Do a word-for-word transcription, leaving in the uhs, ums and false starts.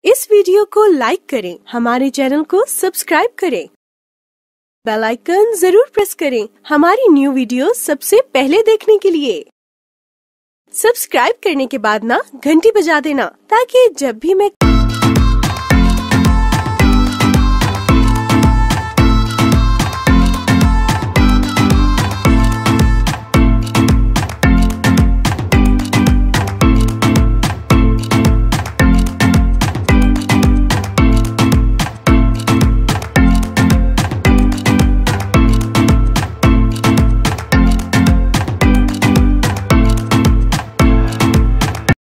इस video को लाइक करें, हमारे चैनल को सब्सक्राइब करें, बेल आइकन जरूर प्रेस करें हमारी न्यू वीडियो सबसे पहले देखने के लिए। सब्सक्राइब करने के बाद ना घंटी बजा देना ताकि जब भी मैं